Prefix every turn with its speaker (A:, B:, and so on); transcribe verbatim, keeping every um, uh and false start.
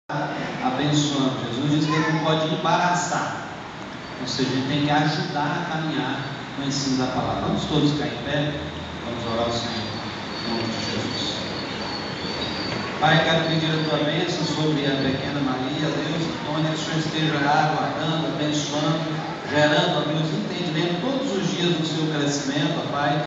A: abençoando. Jesus diz que ele não pode embaraçar, ou seja, ele tem que ajudar a caminhar no ensino da palavra. Vamos todos ficar em pé, vamos orar ao Senhor, em nome de Jesus. Pai, quero pedir a tua bênção sobre a pequena Maria, Deus, onde o Senhor esteja aguardando, abençoando, gerando, ó Deus, entendimento todos os dias do seu crescimento, ó Pai.